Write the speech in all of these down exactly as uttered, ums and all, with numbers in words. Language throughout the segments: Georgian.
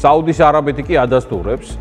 საუდის არაბეთი კი ადასტურებს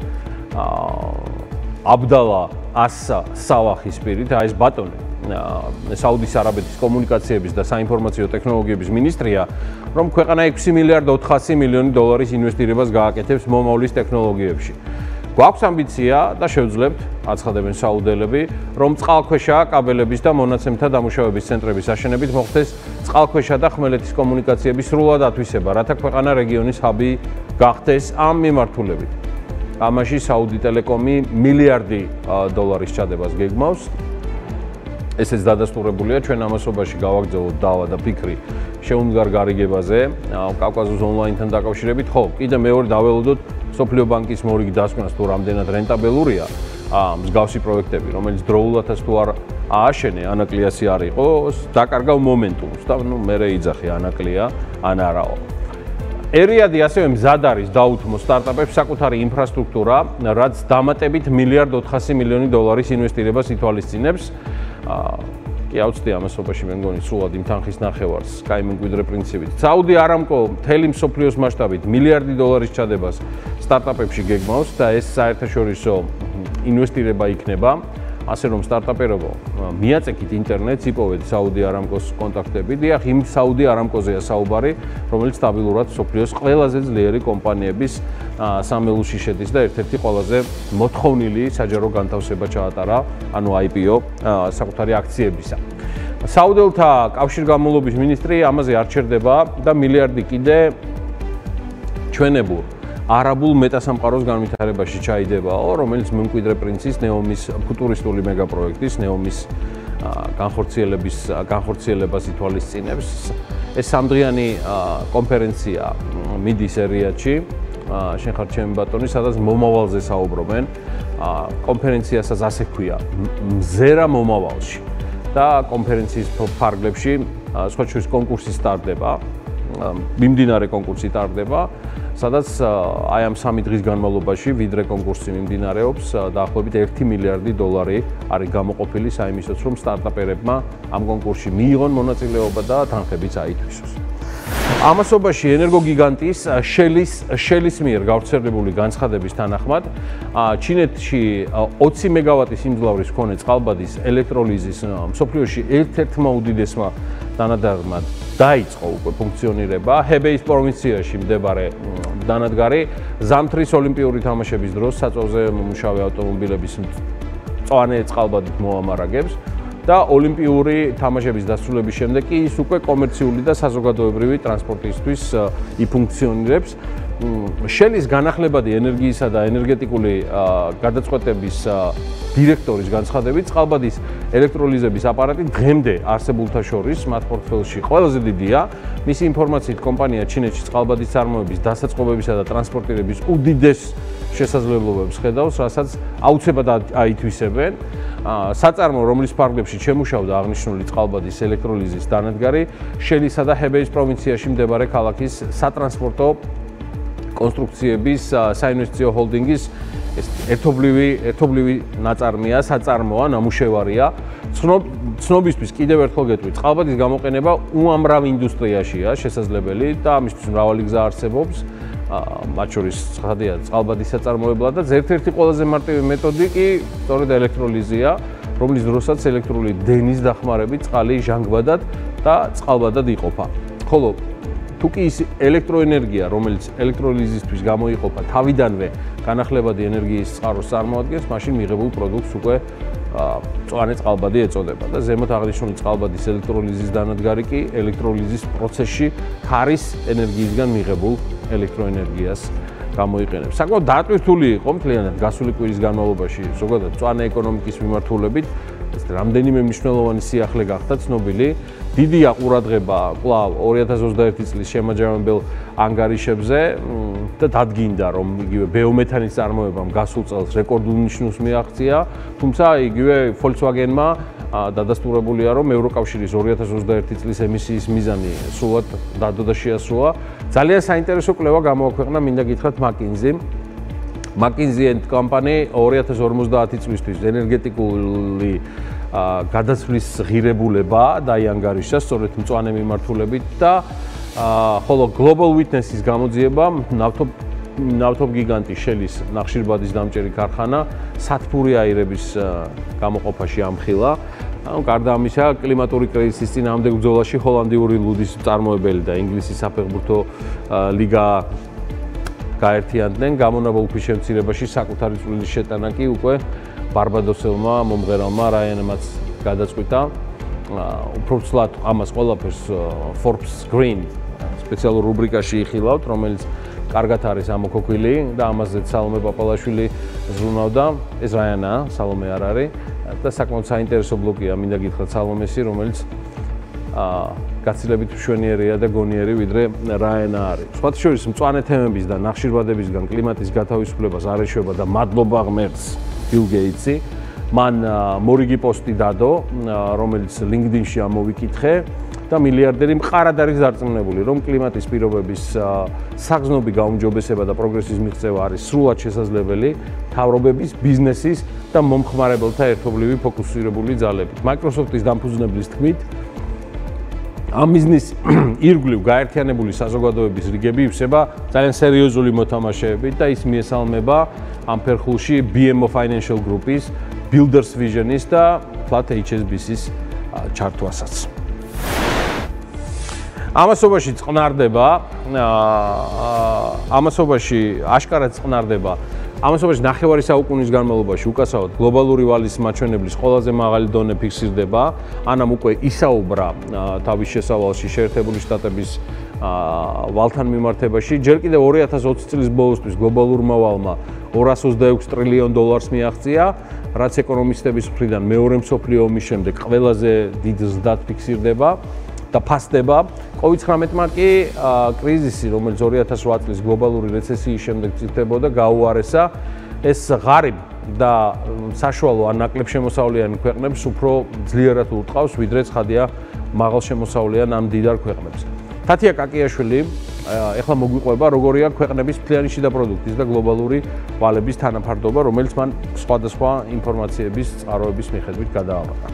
აბდალა ას სავახის პირით, აი ეს ბატონი საუდის არაბეთის კომუნიკაციების და საინფორმაციო ტექნოლოგიების მინისტრია, რომ ქვეყანა ექვსი მილიარდ ოთხასი მილიონი დოლარის ინვესტირებას გააკეთებს მომავლის ტექნოლოგიებში. გვაქვს ამბიცია და შევძლებთ, აცხადებენ საუდელები, რომ წყალქვეშა კაბელების და მონაცემთა დამუშავების ცენტრების აშენებით მოხდეს წყალქვეშა და ხმელეთის კომუნიკაციების სრულად ათვისება, რათა ქვეყანა რეგიონის ჰაბი გახდეს ამ მიმართულებით. ამაში საუდი ტელეკომი მილიარდი დოლარის ჩადებას გეგმავს. ესეც დადასტურებულია, ჩვენ ამასობაში გავაგრძელოთ დავა და ფიქრი შეუნგარ გარიგებაზე, კავკასიის ონლაინთან დაკავშირებით. ხო, კიდე მეორე დაველოდოთ სოფლიო ბანკის მორიგ დასკვნას თუ რამდენად რენტაბელურია მსგავსი პროექტები, რომელიც დროულათაც თუ არ ააშენე, ანაკლიასი არ იყო, დაკარგავ მომენტუმს და ნუ მერე იძახი ანაკლია ან არაო. ერიადი ასევე მზად არის დაუთმო სტარტაპებს საკუთარი ინფრასტრუქტურა, რაც დამატებით მილიარდ ოთხასი მილიონი დოლარის ინვესტირებას ითვალისწინებს. კი აუცდი ამასობაში მე მგონი სულად იმ თანხის ნახევარს, კაი მემკვიდრე პრინციპით. საუდი არამკო მთელი მსოფლიოს მასშტაბით მილიარდი დოლარის ჩადებას სტარტაპებში გეგმავს და ეს საერთაშორისო ინვესტირება იქნება. ასე რომ სტარტაპერებო მიაწექით ინტერნეტს, იპოვეთ საუდი არამკოს კონტაქტები. დიახ, იმ საუდი არამკოზეა საუბარი, რომელიც სტაბილურად მსოფლიოს ყველაზე ძლიერი კომპანიების სამელუში შედის და ერთ-ერთი ყველაზე მოთხოვნილი საჯარო განთავსება ჩაატარა, ანუ აი პი ო საკუთარი აქციებისა. საუდელთა კავშირგამოვლობის მინისტრი ამაზე არ ჩერდება და მილიარდი კიდე ჩვენებურ არაბულ მეტასამყაროს განვითარებაში ჩაიდებაო, რომელიც მემკვიდრე პრინცის ნეომის ფუტურისტული მეგაპროექტის ნეომის განხორციელების განხორციელებას ითვალისწინებს. ეს სამდღიანი კონფერენცია მიდის ერიადში, შენ ხარ ჩემი ბატონი, სადაც მომავალზე საუბრობენ. კონფერენციასაც ასე ქვია, მზერა მომავალში. და კონფერენციის ფარგლებში სხვა შორის კონკურსი სტარტდება, მიმდინარე კონკურსი ტარდება, სადაც აი ამ სამი დღის განმავლობაში ვიდრე კონკურსი მიმდინარეობს, დაახლოებით ერთი მილიარდი დოლარი არის გამოყოფილი საიმისოც, რომ სტარტაპერებმა ამ კონკურსში მიიღონ მონაწილეობა და თანხებიც აითვისოს. ამასობაში ენერგოგიგანტის შელის შელის მიერ გავრცელებული განცხადების თანახმად, ჩინეთში ოცი მეგავატის სიმძლავრის მქონე წყალბადის ელექტროლიზის მსოფლიოში ერთ-ერთმა უდიდესმა დანადგარმა დაიწყო უკვე ფუნქციონირება. ჰებეის პროვინციაში მდებარე დანადგარი ზამთრის ოლიმპიური თამაშების დროს საწვავზე მომუშავე ავტომობილების მწვანე წყალბადით მოამარაგებს და ოლიმპიური თამაშების დასრულების შემდეგ კი ის უკვე კომერციული და საზოგადოებრივი ტრანსპორტისთვის იფუნქციონირებს. შელის განახლებადი ენერგიისა და ენერგეტიკული გადაწყვეტების დირექტორის განცხადებით, წყალბადის ელექტროლიზების აპარატი დღემდე არსებულთა შორის მათ პორტფელში ყველაზე დიდია. მისი ინფორმაციით, კომპანია ჩინეთში წყალბადის წარმოების, დასაწყობებისა და ტრანსპორტირების უდიდეს შესაძლებლობებს ხედავს, რასაც აუცილებლად აითვისებენ. საწარმო, რომლის ფარგლებში შემუშავდა აღნიშნული წყალბადის ელექტროლიზის დანადგარი, შელისა და ჰებეის პროვინციაში მდებარე ქალაქის სატრანსპორტო კონსტრუქციების საინვესტიციო ჰოლდინგის ერთობლივი ერთობლივი ნაწარმია, საწარმოა, ნამუშევარია. ცნობისთვის კიდევ ერთხელ გეტყვით, წყალბადის გამოყენება უამრავ ინდუსტრიაშია შესაძლებელი და ამისთვის მრავალი გზა არსებობს. მათ შორის ცხადია წყალბადის საწარმოებლად და ერთ-ერთი ყველაზე მარტივი მეთოდი კი სწორედ ელექტროლიზია, რომლის დროსაც ელექტრული დენის დახმარებით წყალი ჟანგბადად და წყალბადად იყოფა. ხოლო თუ კი ის ელექტროენერგია, რომელიც ელექტროლიზისთვის გამოიყოფა, თავიდანვე განახლებადი ენერგიის წყაროს წარმოადგენს, მაშინ მიღებულ პროდუქტს უკვე მწვანე წყალბადი ეწოდება და ზემოთ აღნიშნული წყალბადის ელექტროლიზის დანადგარი კი ელექტროლიზის პროცესში ქარის ენერგიისგან მიღებულ ელექტროენერგიას გამოიყენებს. საკმაოდ დატვირთული იყო მთლიანად გასული კვირის განმავლობაში, ზოგადად მწვანე ეკონომიკის მიმართულებით, რამდენიმე მნიშვნელოვანი სიახლე გახდა ცნობილი. დიდია ყურადღება კვლავ ორი ათას ოცდაერთი წლის შემაჯამებელ ანგარიშებზე და დადგინდა, რომ იგივე ბიომეთანის წარმოებამ გასულ წელს რეკორდულ ნიშნულს მიაღწია, თუმცა იგივე Volkswagen-მა დადასტურებულია, რომ ევროკავშირის ორი ათას ოცდაერთი წლის ემისიის მიზანი სრულად დადო და შეასრულა. ძალიან საინტერესო კვლევა გამოაქვეყნა, მინდა გითხრათ McKinsey. McKinsey and Company ორი ათას ორმოცდაათი წლისთვის ენერგეტიკული გადაცვლის ღირებულება დაიანგარიშა სწორედ მწვანე მიმართულებით და ხოლო Global Witness-ის გამოძიება ნავთობ ნავთობ გიგანტი შელის ნახშირბადის დამჭერი ქარხანა სათბური აირების გამოყოფაში ამხილა. ანუ გარდა ამისა, კლიმატური კრიზისის წინააღმდეგ ბრძოლაში ჰოლანდიური ლუდის მწარმოებელი და ინგლისის საფეხბურთო ლიგა გაერთიანდნენ. გამონაბოლ ქვიშემცირებაში საკუთარი წვლილი შეტანა კი უკვე ბარბადოსელმა მომღერალმა რაიანემაც გადაწყვიტა. უფრო ცლად ამას ყველაფერს Forbes Green სპეციალურ რუბრიკაში იხილავთ, რომელიც კარგად არის ამოქოქვილი და ამაზეც სალომე პაპალაშვილი ზრუნავდა. ეს რაიანაა, სალომე არ არის და საკმაოდ საინტერესო ბლოკია, მინდა გითხრათ სალომესი, რომელიც აა გაცილებით მშვენიერია და გონიერი ვიდრე რაიანა არის. სხვათა შორის მწვანე თემების და ნახშირბადებისგან კლიმატის გათავისუფლებას არ ეშვება და მადლობა ღმერთს Bill Gates-ი. მან მორიგი პოსტი დადო, რომელიც LinkedIn-ში ამოვიკითხე და მილიარდერი მყარად არის დარწმუნებული, რომ კლიმატის პირობების საგზნობი გაუმჯობესება და პროგრესის მიღწევა არის სრულად შესაძლებელი მთავრობების, ბიზნესის და მომხმარებელთა ერთობლივი ფოკუსირებული ძალებით. Microsoft-ის დამფუძნებლის თქმით, ამ მიზნის ირგვლივ გაერთიანებული საზოგადოების რიგები ივსება ძალიან სერიოზული მოთამაშეებით და ის მიესალმება ამ ფერხულში B M O Financial Group-ის, Builders Vision-ის და ფლატ H S B C-ის ჩართვასაც. ამასობაში წყნარდება, ამასობაში აშკარად წყნარდება, ამასობაში ნახევარი საუკუნის განმავლობაში უკასავად გლობალური ვალის მაჩვენებლის ყველაზე მაღალი დონე ფიქსირდება. ანამ უკვე ისაუბრა თავის შესავალში შეერთებული შტატების ვალთან მიმართებაში. ჯერ კიდევ ორი ათას ოცი წლის ბოლოსთვის გლობალურმა ვალმა ორას ოცდაექვსი ტრილიონ დოლარს მიაღწია, რაც ეკონომისტების მხრიდან მეორე მსოფლიო ომის შემდეგ ყველაზე დიდ ზრდად ფიქსირდება და ფასდება. COVID ცხრამეტმა კი კრიზისი, რომელიც ორი ათას ოთხ წლის გლობალური რეცესიის შემდეგ წითებოდა, გაუარესა. ეს ღარიბ და საშუალო ან ნაკლებ შემოსავლიანი ქვეყნებს უფრო ძლიერად ურტყავს, ვიდრე ცხადია მაღალშემოსავლიან ამ მდიდარ ქვეყნებს. თათია კაკიაშვილი ეხლა მოგვიყვება, როგორია ქვეყნების მთლიანი შიდა პროდუქტის და გლობალური ვალების თანაფარდობა, რომელიც მან სხვადასხვა ინფორმაციების წყაროების მიხედვით გადააყენა.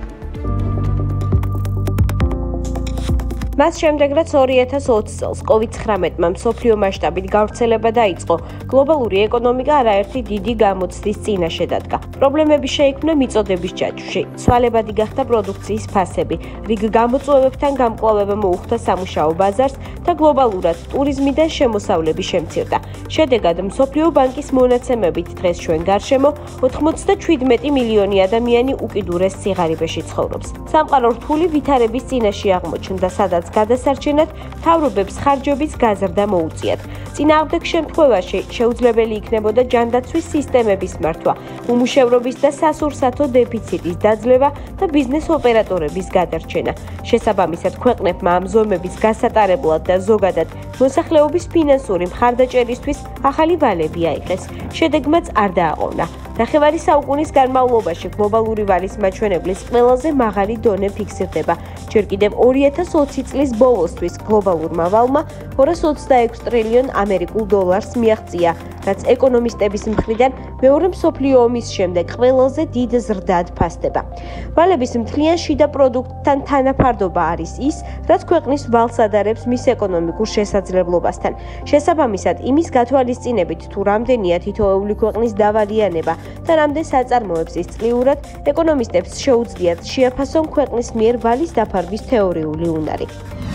მას შემდეგ, რაც ორი ათას ოცი წელს COVID ცხრამეტმა მსოფლიო მასშტაბით გავრცელება დაიწყო, გლობალური ეკონომიკა არაერთი დიდი გამოცდის წინაშე დადგა. პრობლემები შეიქმნა მიწოდების ჯაჭვში, ცვალებადი გახდა პროდუქციის ფასები, რიგ გამოწვევებთან გამკლავება მოუხდა სამუშაო ბაზარს და გლობალურად ტურიზმიდან შემოსავლები შემცირდა. შედეგად, მსოფლიო ბანკის მონაცემებით დღეს ჩვენ გარშემო ოთხმოცდაშვიდმეტი მილიონი ადამიანი უკიდურეს სიღარიბეში ცხოვრობს. სამყარო რთული ვითარების წინაშე აღმოჩნდა, სადაც გადასარჩენად მთავრობებს ხარჯების გაზრდა მოუწიათ. წინააღმდეგ შემთხვევაში შეუძლებელი იქნებოდა ჯანდაცვის სისტემების მართვა, უმუშევრობის და სასურსათო დეფიციტის დაძლევა და ბიზნეს ოპერატორების გადარჩენა. შესაბამისად, ქვეყნებმა ამ ზომების გასატარებლად და ზოგადად მოსახლეობის ფინანსური მხარდაჭერისთვის ახალი ვალები აიღეს. შედეგმაც არ დააყოვნა. ნახევარი საუკუნის განმავლობაში გლობალური ვალის მაჩვენებლის ყველაზე მაღალი დონე ფიქსირდება. ჯერ კიდევ ორი ათას ოცი წლის ბოლოსთვის გლობალურმა ვალმა ორას ოცდაექვსი ტრილიონ ამერიკულ დოლარს მიაღწია, რაც ეკონომისტების მხრიდან მეორე მსოფლიო ომის შემდეგ ყველაზე დიდ ზრდად ფასდება. ვალების მთლიან შიდა პროდუქტთან თანაფარდობა არის ის, რაც ქვეყნის ვალს ადარებს მის ეკონომიკურ შესაძლებლობასთან. შესაბამისად, იმის გათვალისწინებით, თუ რამდენია თითოეული ქვეყნის დავალიანება და რამდენ საწარმოებს ის წლიურად, ეკონომისტებს შეუძლიათ შეაფასონ ქვეყნის მიერ ვალის დაფარვის თეორიული უნარი.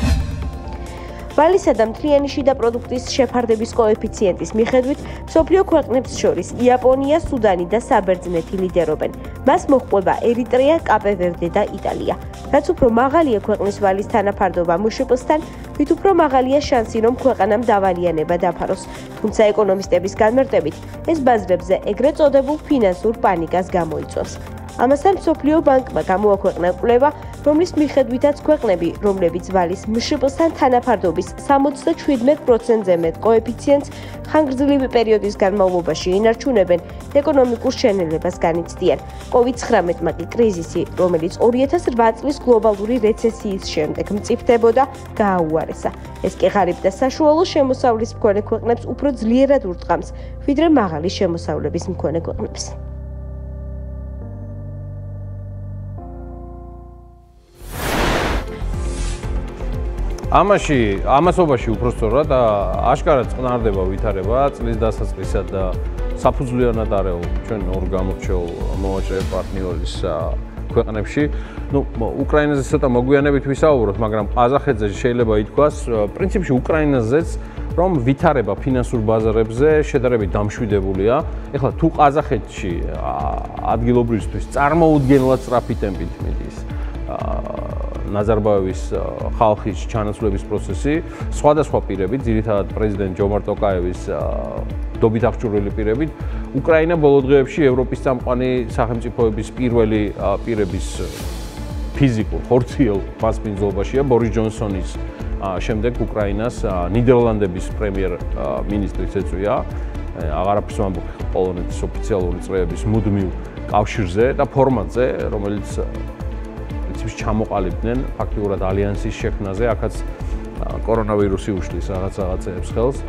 ვალისა და მთლიანი შიდა პროდუქტის შეფარდების კოეფიციენტის მიხედვით მსოფლიო ქვეყნებს შორის იაპონია, სუდანი და საბერძნეთი ლიდერობენ. მას მოჰყვება ერიტრეა, კაპე-ვერდე და იტალია. რაც უფრო მაღალია ქვეყნის ვალის თანაფარდობა მშპ-სთან, ვით უფრო მაღალია შანსი, რომ ქვეყანამ დავალიანება დაფაროს. თუმცა ეკონომისტების განმარტებით, ეს ბაზრებზე ეგრეთ წოდებულ ფინანსურ პანიკას გამოიწვევს. ამასთან მსოფლიო ბანკმა გამოაქვეყნა კვლევა, რომლის მიხედვითაც ქვეყნები, რომლებიც ვალის მშპ-სთან თანაფარდობის სამოცდაშვიდმეტ პროცენტზე მეტ კოეფიციენტს ხანგრძლივი პერიოდის განმავლობაში ინარჩუნებენ, ეკონომიკურ შენელებას განიცდიან. COVID ცხრამეტმა კი კრიზისი, რომელიც ორი ათას რვა წლის გლობალური რეცესიის შემდეგ მწიფდებოდა, გააუარესა. ეს კი ღარიბ და საშუალო შემოსავლის მქონე ქვეყნებს უფრო ძლიერად ურტყამს, ვიდრე მაღალი შემოსავლების მქონე ქვეყნებს. ამაში ამასობაში უпроსწორად აშკარად წყნარდება ვითარება წლის დასაწყისად და საფუძვლიანად არეულ ჩვენ ორ გამორჩეულ მოვაჭრე პარტნიორის ქვეყნებში. ნუ უკრაინაზე ცოტა მოგვიანებით ვისაუბროთ, მაგრამ ყაზახეთზე შეიძლება ითქვას, პრინციპში უკრაინაზეც რომ ვითარება ფინანსურ ბაზარებზე შედარებით დამშვიდებულია. ეხლა თუ ყაზახეთში ადგილობრივისთვის წარმოუდგენლად სწრაფი ტემპით მიდის ნაზარბაევის ხალხის ჩანაცვლების პროცესი, სხვადასხვა პირებით, ძირითადად პრეზიდენტ ჯომარტ ტოკაევის დობით აღჭურვილი პირებით, უკრაინა ბოლო დღეებში ევროპის წამყვანი სახელმწიფოების პირველი პირების ფიზიკურ, ხორციელ მასპინძლობაშია. ბორის ჯონსონის შემდეგ უკრაინას ნიდერლანდების პრემიერ-მინისტრიც ეწვია. აღარაფერს ვამბობ პოლონეთის ოფიციალური წრეების მუდმივ კავშირზე და ფორმატზე, რომელიც ჩამოყალიბდნენ ფაქტიურად ალიანსის შექმნაზე, აქაც კორონავირუსი უშლის რაღაც რაღაცეებს ხელს.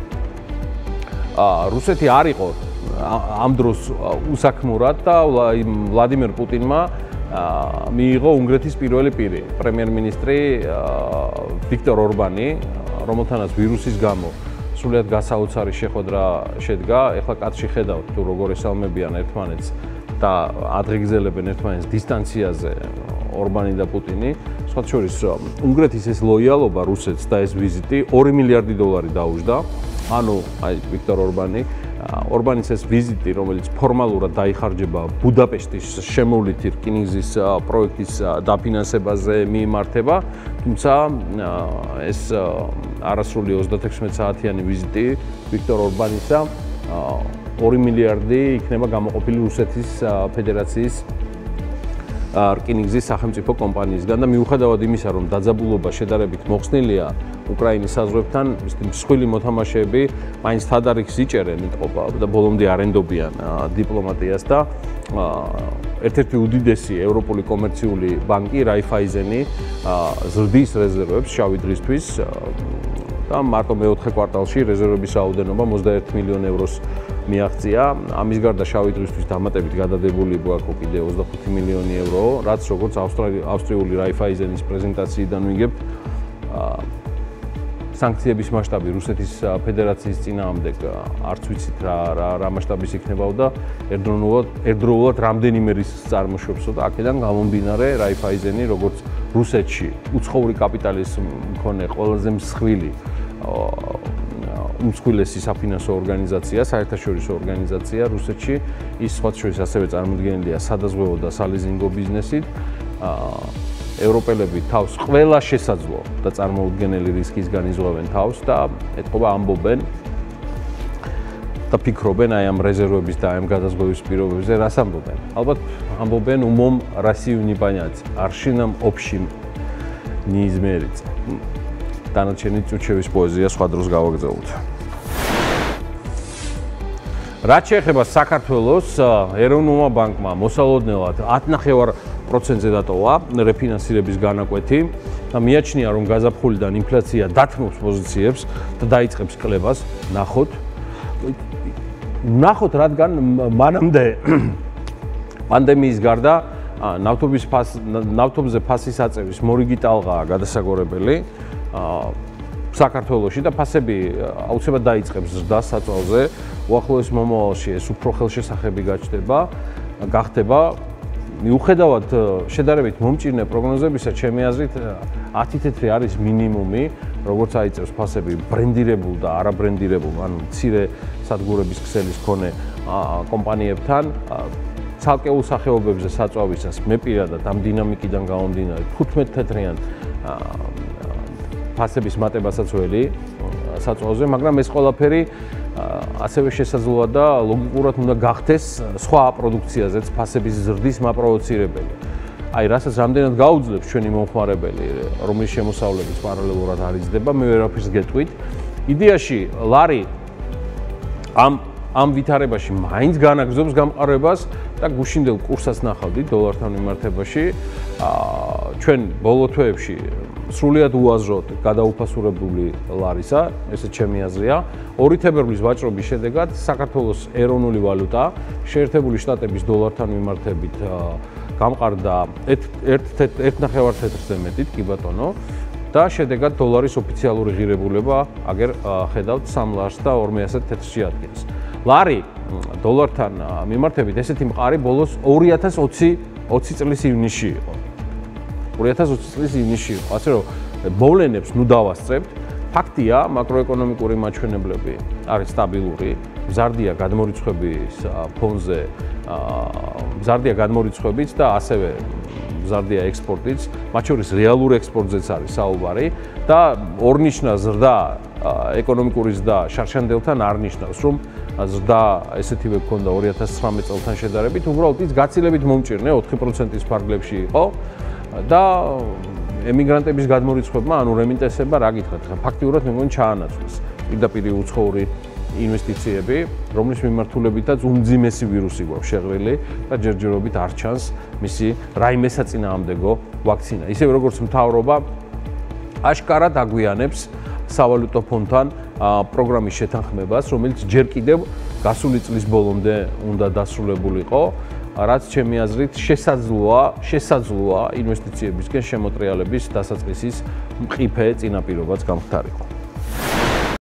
რუსეთი არ იყო ამ დროს უსაქმურად და ვლადიმერ პუტინმა მიიღო უნგრეთის პირველი პირი, პრემიერ-მინისტრი ვიქტორ ორბანი, რომელთანაც ვირუსის გამო სრულიად გასაოცარი შეხვედრა შედგა. ეხლა კაცში ხედავთ თუ როგორ ესალმებიან ერთმანეთს და ადღეგზელებენ ერთმანეთს დისტანციაზე ორბანი და პუტინი. სხვა შორის უნგრეთის ეს ლოიალობა რუსეთს და ეს ვიზიტი ორი მილიარდი დოლარი დაუჯდა. ანუ აი ვიქტორ ორბანი, ორბანის ეს ვიზიტი, რომელიც ფორმალურად დაიხარჯება ბუდაპეშტის შემოვლითი რკინიგზის პროექტის დაფინანსებაზე მიიმართება, თუმცა ეს არასრული ოცდათექვსმეტ საათიანი ვიზიტი ვიქტორ ორბანისა ორი მილიარდი იქნება გამოყოფილი რუსეთის ფედერაციის რკინიგზის სახელმწიფო კომპანიისგან და მიუხედავად იმისა, რომ დაძაბულობა შედარებით მოხსნილია უკრაინის საზღვრებთან, მსხვილი მოთამაშეები მაინც თადარიგს იჭერენ ეთყობა და ბოლომდე არენდობიან დიპლომატიას და ერთ-ერთი უდიდესი ევროპული კომერციული ბანკი რაიფაიზენი ზრდის რეზერვებს შავი დრისთვის და მარტო მეოთხე კვარტალში რეზერვების რაოდენობა ოცდაერთი მილიონი ევროს მიაღწია. ამის გარდა შავი დრისთვის დამატებით გადადებული გვაქვს კიდე ოცდახუთი მილიონი ევრო, რაც როგორც ავსტრიული რაიფაიზენის პრეზენტაციიდან ვიგებთ, სანქციების მასშტაბი რუსეთის ფედერაციის წინააღმდეგ არც ვიცით რა რა მასშტაბის იქნებაო და ერთდროულად ერთდროულად რამდენიმე რისკს წარმოშობსო და აქედან გამომდინარე რაიფაიზენი როგორც რუსეთში უცხოური კაპიტალის მქონე ყველაზე მსხვილი უმსხვილესი საფინანსო ორგანიზაცია, საერთაშორისო ორგანიზაცია რუსეთში, ის სხვა შორის ასევე წარმოდგენილია სადაზღვევო და სალიზინგო ბიზნესით. ევროპელები თავს ყველა შესაძლო და წარმოუდგენელი რისკისგან იზღვევენ თავს და ეთყობა ამბობენ და ფიქრობენ აი ამ რეზერვების და ამ გადაზღვევის პირობებზე, რას ამბობენ? ალბათ ამბობენ умом Россию не понять, аршином общим не измерить. დანარჩენი წუჩევის პოეზია სხვა დროს გავაგზავნოთ. რაც შეეხება საქართველოს, ეროვნულმა ბანკმა მოსალოდნელად ათი პროცენტზე დატოვა რეფინანსირების განაკვეთი და მიაჩნია, რომ გაზაფხულიდან ინფლაცია დათმობს პოზიციებს და დაიწყებს კლებას. ნახოთ. ნახოთ, რადგან მანამდე პანდემიის გარდა ნავთობის ნავთობზე ფასის აწევის მორიგი ტალღაა გადასაგორებელი. საქართველოში და ფასები აუცილებლად დაიწყებს ზრდას საწვავზე. უახლოეს მომავალში ეს უფრო ხელშესახები გაჩნდება, გახდება. მიუხედავად შედარებით მომჭირნე პროგნოზებისა, ჩემი აზრით ათი თეთრი არის მინიმუმი, როგორც აიწევს ფასები ბრენდირებულ და არაბრენდირებულ, ანუ მცირე სადგურების ქსელის მქონე კომპანიებთან. ცალკეულ სახეობებზე საწვავისას მე პირადად ამ დინამიკიდან გამომდინარე თხუთმეტ თეთრიან ფასების მატებასაც ველი საწვავზე, მაგრამ ეს ყველაფერი ასევე შესაძლოა და ლოგიკურად უნდა გახდეს სხვა პროდუქციაზეც ფასების ზრდის მაპროვოცირებელი. აი, რასაც რამდენად გაუძლებს ჩვენი მომხმარებელი, რომლის შემოსავლებიც პარალელურად არ იზრდება, მე ვერაფერს გეტყვით. იდეაში ლარი ამ ამ ვითარებაში მაინც განაგრძობს გამყარებას და გუშინდელ კურსას ნახავდი დოლართან მიმართებაში. ჩვენ ბოლო თვეებში სრულიად უაზროდ გადაუფასურებული ლარისა, ესეც ჩემი აზრია. ორი თებერვლის ვაჭრობის შედეგად საქართველოს ეროვნული ვალუტა შეერთებული შტატების დოლართან მიმართებით გამყარდა ერთ ნახევარ თეთრზე მეტით, კი ბატონო. და შედეგად დოლარის ოფიციალური ღირებულება აგერ ხედავთ სამ ლარს და ორმეასე თეთრში ადგენს. ლარი დოლართან მიმართებით ესეთი მყარი ბოლოს ორი ათას ოცი წლის ივნისში იყო. ორი ათას ოცი წლის ივნისში იყო. ასე რომ მოვლენებს ნუ დავასწრებთ. ფაქტია, მაკროეკონომიკური მაჩვენებლები არის სტაბილური, მზარდია გადმორიცხვების ფონზე, მზარდია გადმორიცხვებიც და ასევე მზარდია ექსპორტიც, მათ შორის რეალურ ექსპორტზეც არის საუბარი და ორნიშნა ზრდა, ეკონომიკური ზრდა შარშანდელთან არ ნიშნავს, რომ ზრდა ესეთივე გქონდა ორი ათას ცხრამეტ წელთან შედარებით, უბრალოდ ის გაცილებით მომჭირნე ოთხი პროცენტის ფარგლებში იყო და ემიგრანტების გადმორიცხვებმა, ანუ რემინტენსებმა რა გითხრათ, ფაქტიურად მე მგონი ჩაანაცვლეს პირდაპირ უცხოური ინვესტიციები, რომლის მიმართულებითაც უმძიმესი ვირუსი გვაქვს შეღრილი და ჯერჯერობით არ ჩანს მისი რაიმე საწინააღმდეგო ვაქცინა. ისევე როგორც მთავრობა აშკარად აგვიანებს სავალუტო ფონდთან პროგრამის შეთანხმებას, რომელიც ჯერ კიდევ გასული წლის ბოლომდე უნდა დასრულებულიყო, რაც ჩემი აზრით შესაძლოა, შესაძლოა ინვესტიციებისკენ შემოტრიალების დასაწყისის მყიფე წინაპირობაც გამხდარიყო.